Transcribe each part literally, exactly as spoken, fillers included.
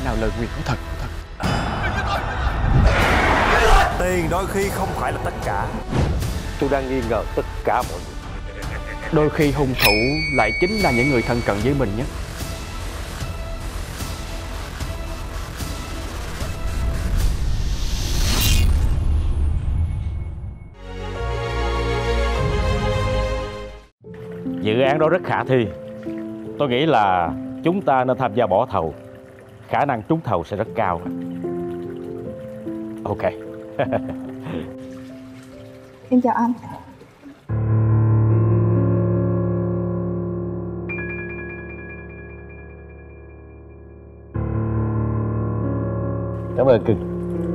nào lời nguyền có thật thật. Tiền đôi khi không phải là tất cả. Tôi đang nghi ngờ tất cả mọi người. Đôi khi hung thủ lại chính là những người thân cận với mình nhất. Dự án đó rất khả thi. Tôi nghĩ là chúng ta nên tham gia bỏ thầu. Khả năng trúng thầu sẽ rất cao. Ok. Em chào anh. Cảm ơn cưng.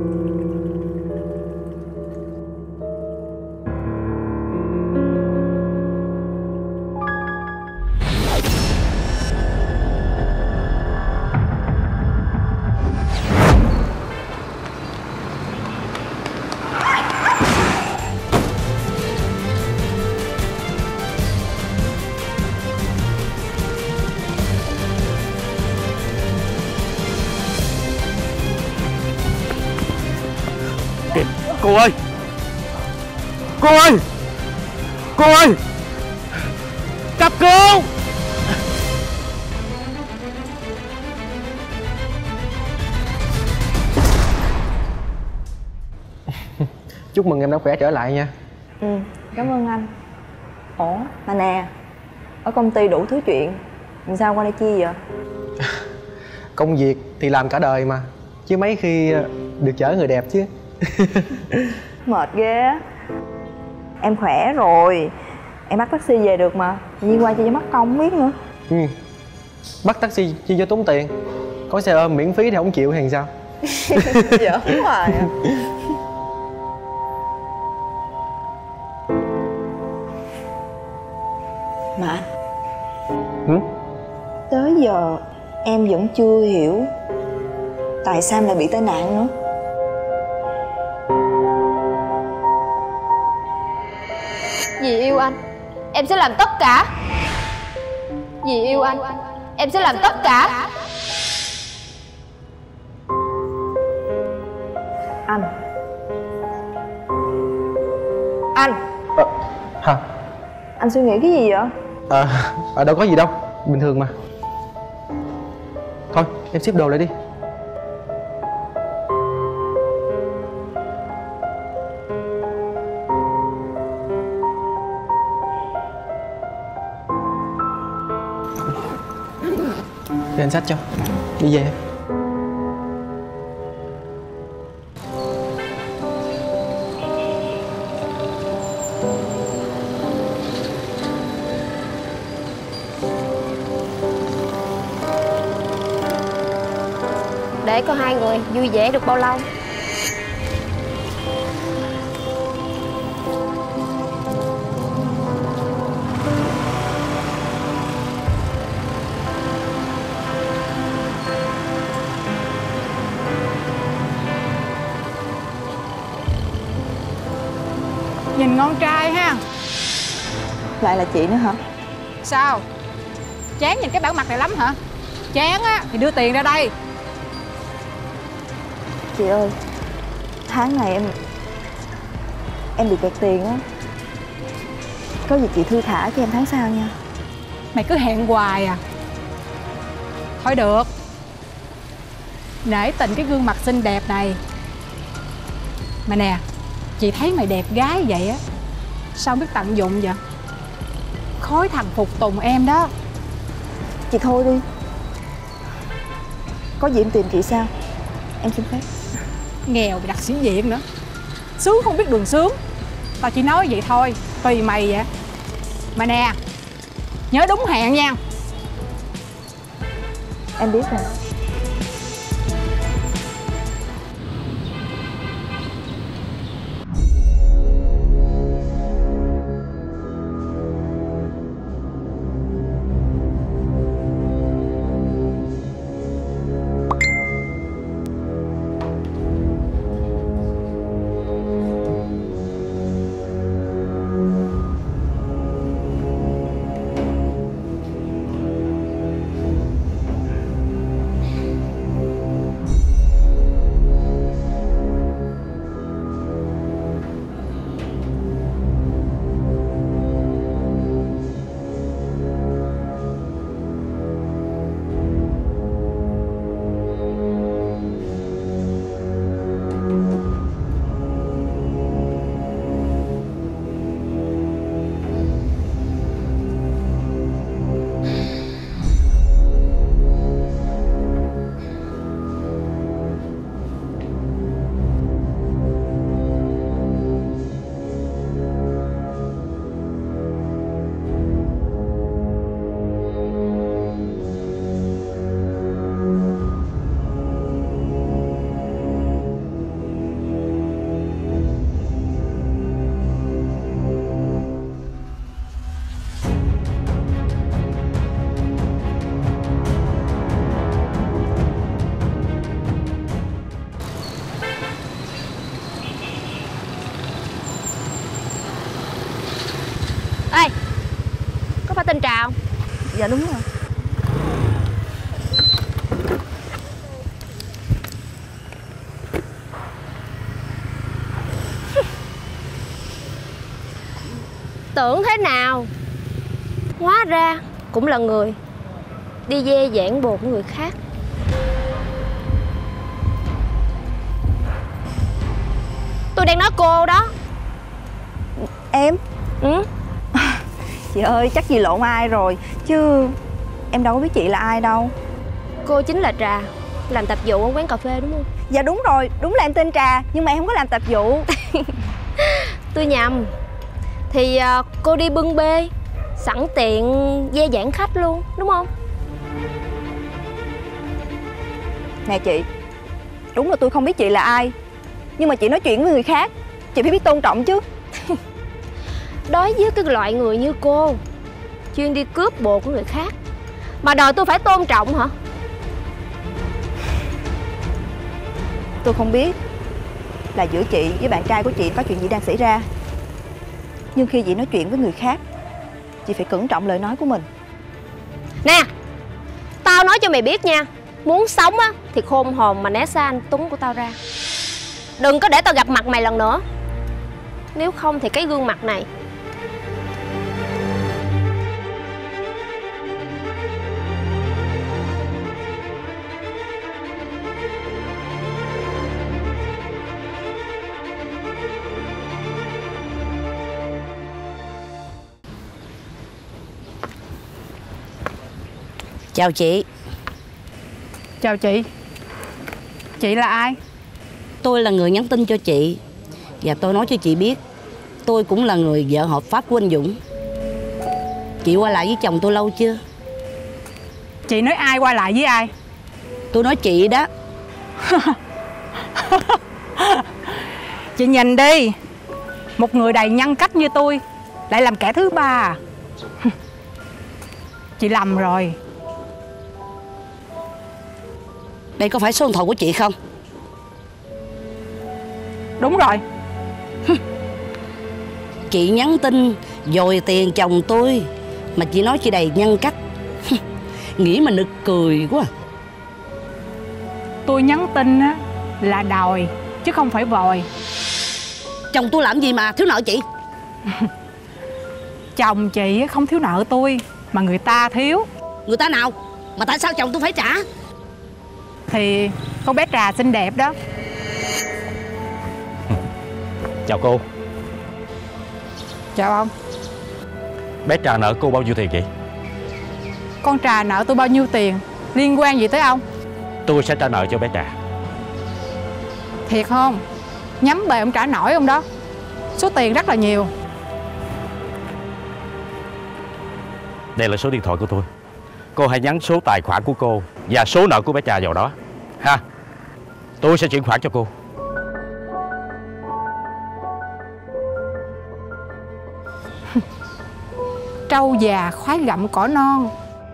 Cô ơi! Cô ơi! Cô ơi! Cấp cứu! Chúc mừng em đã khỏe trở lại nha. Ừ, cảm ơn anh. Ủa, mà nè, ở công ty đủ thứ chuyện, làm sao qua đây chi vậy? Công việc thì làm cả đời mà, chứ mấy khi được chở người đẹp chứ. Mệt ghê á. Em khỏe rồi, em bắt taxi về được mà, tự nhiên qua chi cho mất công không biết nữa. Ừ, bắt taxi chi cho tốn tiền, có xe ôm miễn phí thì không chịu thì sao? Giỡn hoài à. Mà anh, ừ? tới giờ em vẫn chưa hiểu tại sao em lại bị tai nạn nữa. Vì yêu anh, em sẽ làm tất cả. Vì yêu anh, em sẽ làm tất cả. Anh Anh Ờ, hả? Anh suy nghĩ cái gì vậy? Ờ, à, đâu có gì đâu, bình thường mà. Thôi, em ship đồ lại đi. Để anh xách cho. Đi về. Để có hai người vui vẻ được bao lâu? Nhìn ngon trai ha. Lại là chị nữa hả? Sao? Chán nhìn cái bản mặt này lắm hả? Chán á thì đưa tiền ra đây. Chị ơi, tháng này em em bị kẹt tiền á. Có gì chị thư thả cho em tháng sau nha. Mày cứ hẹn hoài à. Thôi được, nể tình cái gương mặt xinh đẹp này. Mà nè, chị thấy mày đẹp gái vậy á, sao biết tận dụng vậy? Khối thằng phục tùng em đó. Chị thôi đi. Có gì em tìm chị sao? Em xin phép. Nghèo bị đặt sĩ diện nữa, sướng không biết đường sướng. Tao chỉ nói vậy thôi, tùy mày vậy. Mà nè, nhớ đúng hẹn nha. Em biết rồi. Dạ đúng rồi. Tưởng thế nào, hóa ra cũng là người đi dê dãn bồ của người khác. Tôi đang nói cô đó. Em? Ừ? Chị ơi, chắc chị lộn ai rồi. Chứ em đâu có biết chị là ai đâu. Cô chính là Trà, làm tạp vụ ở quán cà phê đúng không? Dạ đúng rồi, đúng là em tên Trà. Nhưng mà em không có làm tạp vụ. Tôi nhầm. Thì uh, cô đi bưng bê, sẵn tiện dê dãn khách luôn, đúng không? Nè chị, đúng là tôi không biết chị là ai, nhưng mà chị nói chuyện với người khác, chị phải biết tôn trọng chứ. Đối với cái loại người như cô, chuyên đi cướp bồ của người khác, mà đòi tôi phải tôn trọng hả? Tôi không biết là giữa chị với bạn trai của chị có chuyện gì đang xảy ra, nhưng khi chị nói chuyện với người khác, chị phải cẩn trọng lời nói của mình. Nè, tao nói cho mày biết nha, muốn sống á thì khôn hồn mà né xa anh Tuấn của tao ra. Đừng có để tao gặp mặt mày lần nữa. Nếu không thì cái gương mặt này Chào chị. Chào chị. Chị là ai? Tôi là người nhắn tin cho chị. Và tôi nói cho chị biết, tôi cũng là người vợ hợp pháp của anh Dũng. Chị qua lại với chồng tôi lâu chưa? Chị nói ai qua lại với ai? Tôi nói chị đó. Chị nhìn đi, một người đầy nhân cách như tôi lại làm kẻ thứ ba à? Chị lầm rồi. Đây có phải số điện thoại của chị không? Đúng rồi. Chị nhắn tin dồi tiền chồng tôi mà chị nói chị đầy nhân cách. Nghĩ mà nực cười quá. Tôi nhắn tin á là đòi chứ không phải vòi. Chồng tôi làm gì mà thiếu nợ chị? Chồng chị không thiếu nợ tôi, mà người ta thiếu. Người ta nào? Mà tại sao chồng tôi phải trả? Thì con bé Trà xinh đẹp đó. Chào cô. Chào ông. Bé Trà nợ cô bao nhiêu tiền vậy? Con Trà nợ tôi bao nhiêu tiền liên quan gì tới ông? Tôi sẽ trả nợ cho bé Trà. Thiệt không? Nhắm bề ông trả nổi không đó? Số tiền rất là nhiều. Đây là số điện thoại của tôi. Cô hãy nhắn số tài khoản của cô và số nợ của bé Trà vào đó ha. Tôi sẽ chuyển khoản cho cô. Trâu già khoái gặm cỏ non.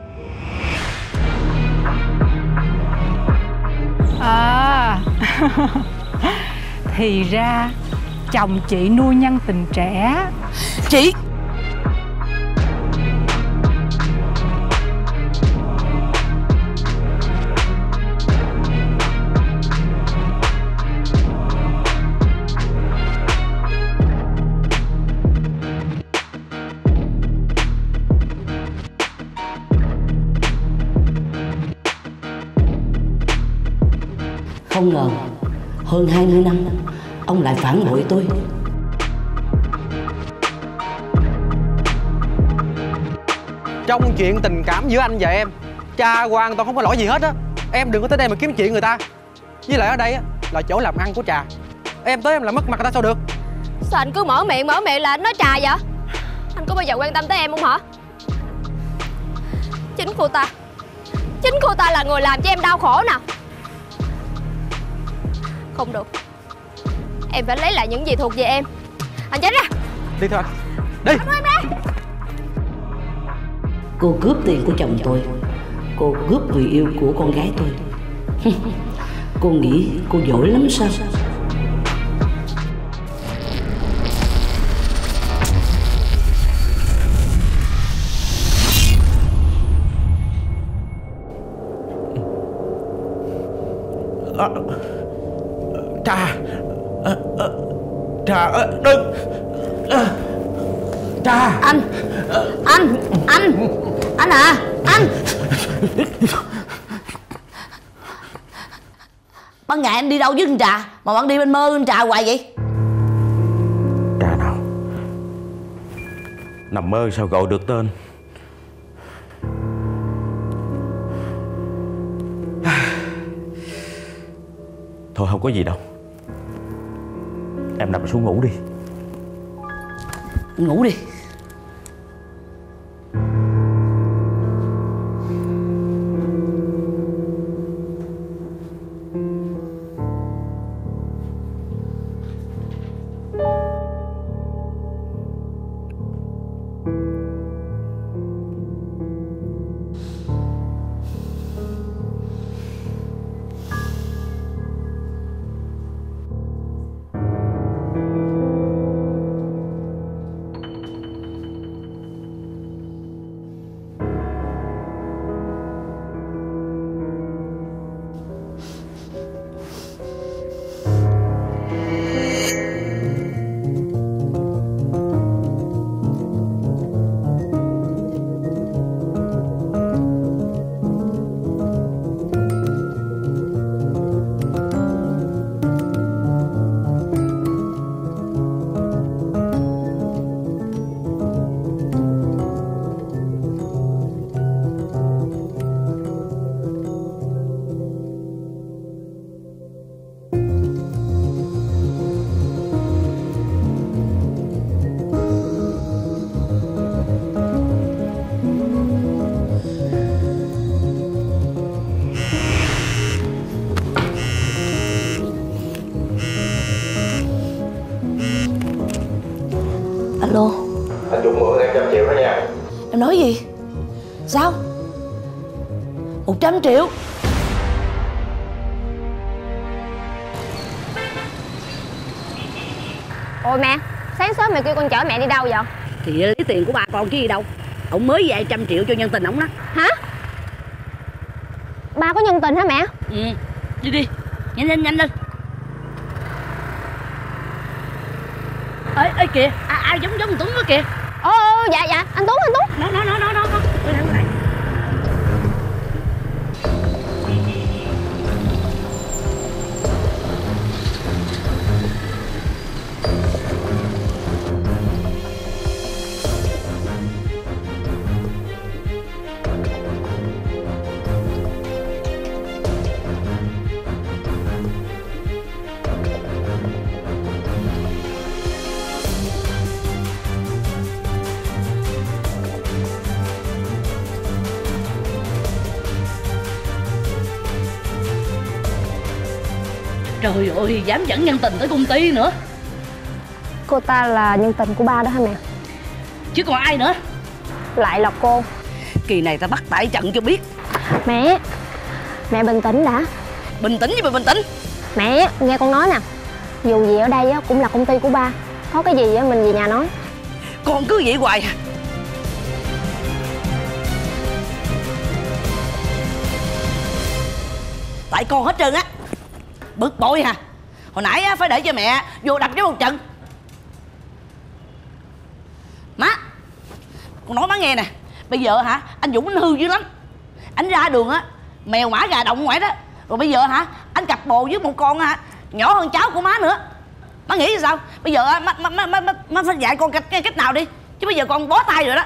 À. Thì ra chồng chị nuôi nhân tình trẻ. Chị! Không ngờ hơn hai mươi năm ông lại phản bội tôi. Trong chuyện tình cảm giữa anh và em, cha hoàn toàn không có lỗi gì hết á. Em đừng có tới đây mà kiếm chuyện người ta. Với lại ở đây á là chỗ làm ăn của Trà. Em tới em làm mất mặt người ta sao được? sao anh cứ mở miệng mở miệng là anh nói Trà vậy? Anh có bao giờ quan tâm tới em không hả? Chính cô ta Chính cô ta là người làm cho em đau khổ nè. Không được, em phải lấy lại những gì thuộc về em. Anh tránh ra. Đi thôi. Đi. Anh đưa em ra. Cô cướp tiền của chồng tôi, cô cướp người yêu của con gái tôi. Cô nghĩ cô giỏi lắm sao? à, Trà à, à, Trà à, đừng à, Trà. Anh Anh Anh Anh à Anh. Ban ngày anh đi đâu với con Trà mà bạn đi bên mơ con Trà hoài vậy? Trà nào? Nằm mơ sao gọi được tên. Thôi không có gì đâu. Em nằm xuống ngủ đi. Ngủ đi. Alo. Anh Dũng mượn em trăm triệu đó nha. Em nói gì? Sao? Một trăm triệu? Ôi mẹ, sáng sớm mẹ kêu con chở mẹ đi đâu vậy? Thì lấy tiền của bà con chứ gì đâu. Ông mới dạy trăm triệu cho nhân tình ổng đó. Hả? Ba có nhân tình hả mẹ? Ừ, đi đi, nhanh lên nhanh lên. Ê, ê kìa, ai, ai giống giống Tuấn đó kìa. Ồ, ồ, dạ dạ, anh Tuấn, anh Tuấn. Nó, nó, nó, nó, nó, nó. Quay lại, quay lại. Trời ơi, dám dẫn nhân tình tới công ty nữa. Cô ta là nhân tình của ba đó hả mẹ? Chứ còn ai nữa? Lại là cô. Kỳ này ta bắt tại trận cho biết. Mẹ, mẹ bình tĩnh đã. Bình tĩnh chứ mà bình tĩnh. Mẹ, nghe con nói nè. Dù gì ở đây á, cũng là công ty của ba. Có cái gì á, mình về nhà nói. Con cứ vậy hoài à? Tại con hết trơn á. Bực bội hả? Hồi nãy á, phải để cho mẹ vô đập với một trận. Má, con nói má nghe nè. Bây giờ hả, anh Dũng anh hư dữ lắm. Anh ra đường á, mèo mã gà động ngoài đó. Rồi bây giờ hả, anh cặp bồ với một con hả, nhỏ hơn cháu của má nữa. Má nghĩ sao? Bây giờ má, má, má, má, má, má phải dạy con cách, cách nào đi. Chứ bây giờ con bó tay rồi đó.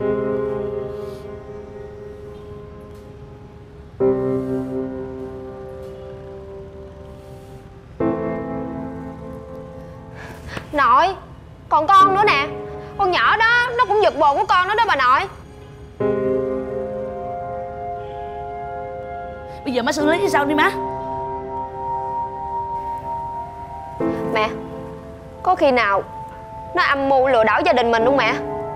Nội, còn con nữa nè. Con nhỏ đó, nó cũng giật bồ của con đó đó bà nội. Bây giờ má xử lý như sao đi má? Mẹ, có khi nào nó âm mưu lừa đảo gia đình mình không mẹ?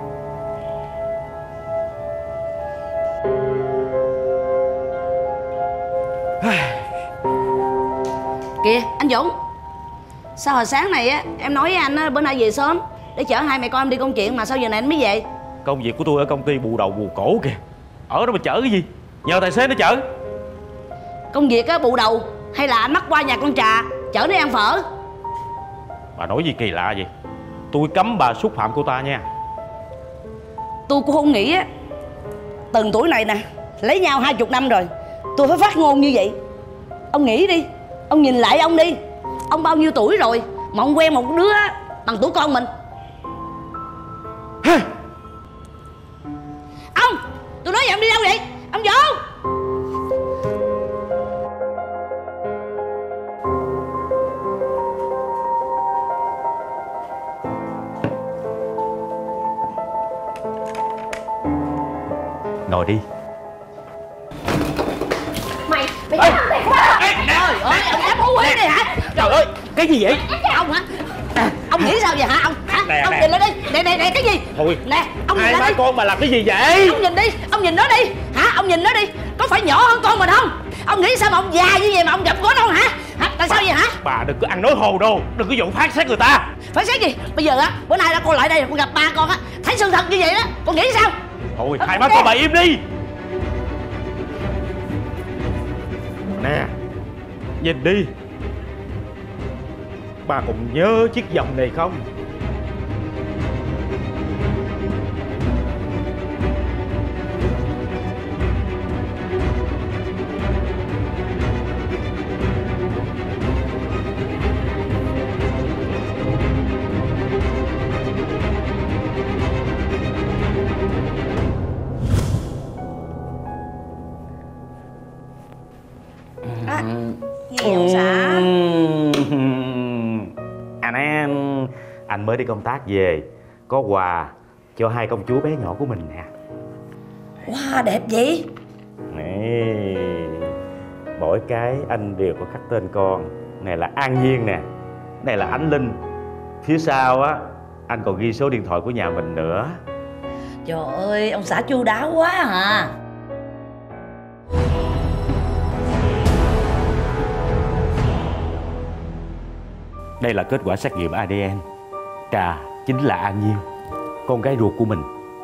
Kìa anh Dũng, sao hồi sáng này á em nói với anh á bữa nay về sớm để chở hai mẹ con em đi công chuyện mà sao giờ này anh mới về? Công việc của tôi ở công ty bù đầu bù cổ kìa. Ở đó mà chở cái gì? Nhờ tài xế nó chở. Công việc á bù đầu hay là anh mắc qua nhà con Trà chở nó ăn phở? Bà nói gì kỳ lạ vậy? Tôi cấm bà xúc phạm cô ta nha. Tôi cũng không nghĩ á, từng tuổi này nè, lấy nhau hai chục năm rồi, tôi phải phát ngôn như vậy. Ông nghĩ đi, ông nhìn lại ông đi, ông bao nhiêu tuổi rồi mà ông quen một đứa bằng tuổi con mình. Ông, tôi nói vậy ông đi đâu vậy? Ông vô. Ngồi đi. Mày, mày dám làm thiệt quá. Trời ơi, ông dám hú hí đi hả? Trời ơi, cái gì vậy? Ông hả? Ông nghĩ sao vậy hả ông? Hả? Nè, Ông nè. nhìn nó đi. Nè, nè, nè, cái gì? Thôi, Nè, ông nhìn hai nó má đi. con bà làm cái gì vậy? Ông nhìn đi, ông nhìn nó đi. Hả? Ông nhìn nó đi. Có phải nhỏ hơn con mình không? Ông nghĩ sao mà ông già như vậy mà ông gặp gỡ nó hả? Hả? Tại sao vậy hả? Bà đừng có ăn nói hồ đồ, đừng có vụ phán xét người ta. Phán xét gì? Bây giờ á, bữa nay đã con lại đây con gặp ba con á, thấy sự thật như vậy đó, con nghĩ sao? Thôi, Ờ, hai má nè. con bà im đi. Nè, nhìn đi. Bà còn nhớ chiếc vòng này không? À, gì ông xã? Anh em, anh mới đi công tác về, có quà cho hai công chúa bé nhỏ của mình nè. Wow, đẹp vậy. Này, mỗi cái anh đều có khắc tên con. Này là An Nhiên nè, này là Ánh Linh. Phía sau á, anh còn ghi số điện thoại của nhà mình nữa. Trời ơi, ông xã chu đáo quá à. Đây là kết quả xét nghiệm a đê en. Trà chính là An Nhiên, con gái ruột của mình.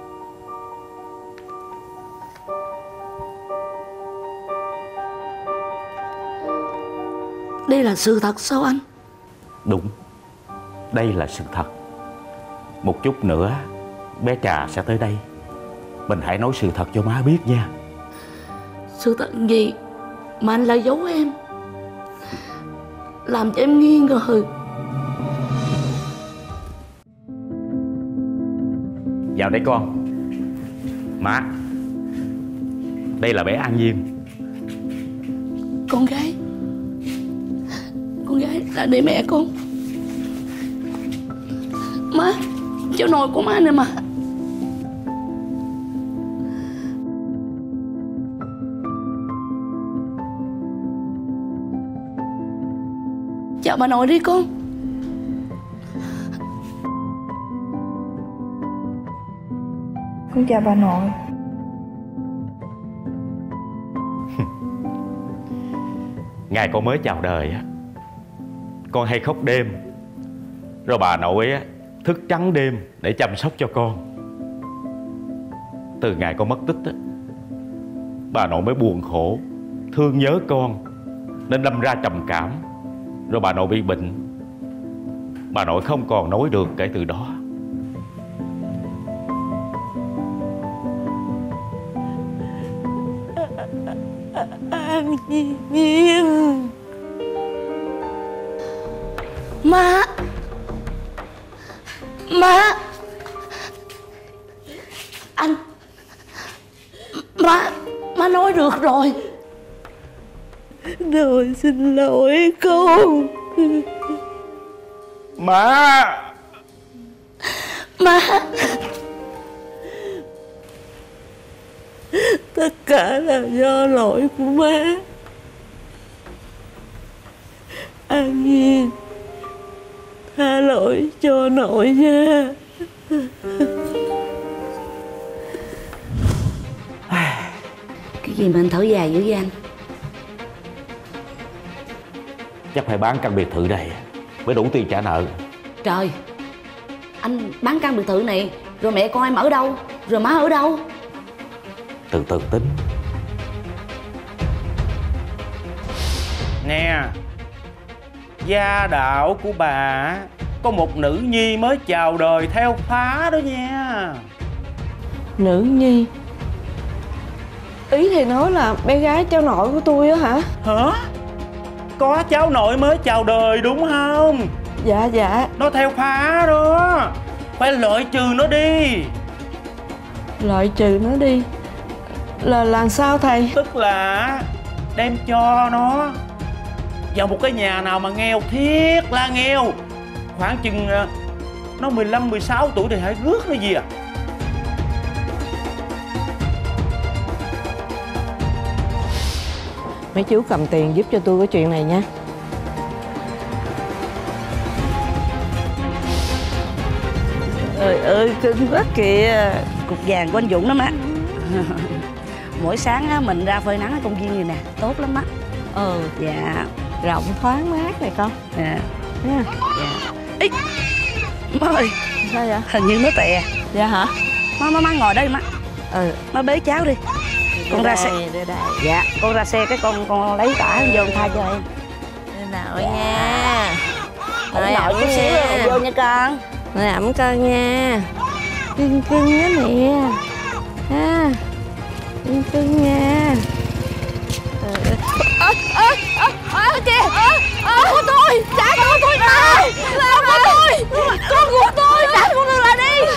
Đây là sự thật sao anh? Đúng, đây là sự thật. Một chút nữa bé Trà sẽ tới đây. Mình hãy nói sự thật cho má biết nha. Sự thật gì mà anh lại giấu em, làm cho em nghi ngờ. Vào đây con. Má, đây là bé An Nhiên. Con gái, con gái là để mẹ con. Má, cháu nội của má nè mà. Chào bà nội đi con. Con chào bà nội. Ngày con mới chào đời á, con hay khóc đêm. Rồi bà nội á thức trắng đêm để chăm sóc cho con. Từ ngày con mất tích á, bà nội mới buồn khổ, thương nhớ con, nên đâm ra trầm cảm. Rồi bà nội bị bệnh. Bà nội không còn nói được kể từ đó. An Nhiên. Má, má, anh, má, má nói được rồi. Rồi xin lỗi con. Má, Má, tất cả là do lỗi của má. An Nhiên, tha lỗi cho nội nha. Cái gì mà anh thở dài dữ vậy anh? chắc phải bán căn biệt thự này mới đủ tiền trả nợ. Trời, anh bán căn biệt thự này rồi mẹ con em ở đâu, rồi má ở đâu? Từ từ tính. Nè, gia đạo của bà có một nữ nhi mới chào đời theo phá đó nha. Nữ nhi? Ý thì nói là bé gái cháu nội của tôi á hả? Hả? Có cháu nội mới chào đời đúng không? Dạ dạ. Nó theo phá đó, phải loại trừ nó đi. Loại trừ nó đi là làm sao thầy? Tức là đem cho nó vào một cái nhà nào mà nghèo thiết là nghèo, khoảng chừng nó mười lăm mười sáu tuổi thì hãy rước nó gì à. Mấy chú cầm tiền giúp cho tôi cái chuyện này nha. Trời ơi cưng quá kìa. Cục vàng của anh Dũng đó má. Mỗi sáng á, mình ra phơi nắng ở công viên này nè, tốt lắm má. Ừ. Dạ. Rộng thoáng mát này con. Dạ. Nha. Dạ. Ý, má ơi. Sao vậy? Hình như nó tè. Dạ hả? Má, má, má ngồi đây má. Ừ. Má bế cháu đi. Con ra xe. Đây, đây. Dạ, con ra xe cái con con lấy tả vô con thay cho em. Đây nội nha. Nội nội chút xíu rồi vô nha con. Nội ẩm con nha. Cưng cưng á nè. Ha. Cưng cưng nha. Ơ, ơ, ơ, ơ kìa, ơ, ơ của tôi, trả con tôi ra, là của tôi, con của tôi, trả con tôi lại đi.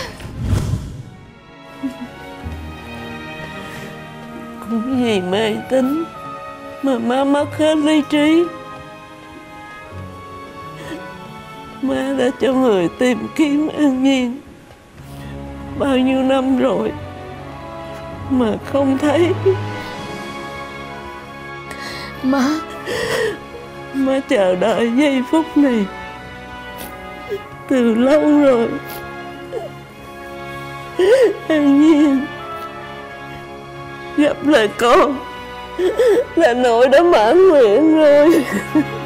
Cũng vì mê tín mà má mất hết lý trí. Má đã cho người tìm kiếm an nhiên bao nhiêu năm rồi mà không thấy. Má Má chờ đợi giây phút này từ lâu rồi. An nhiên gặp lại con là nội đã mãn nguyện rồi.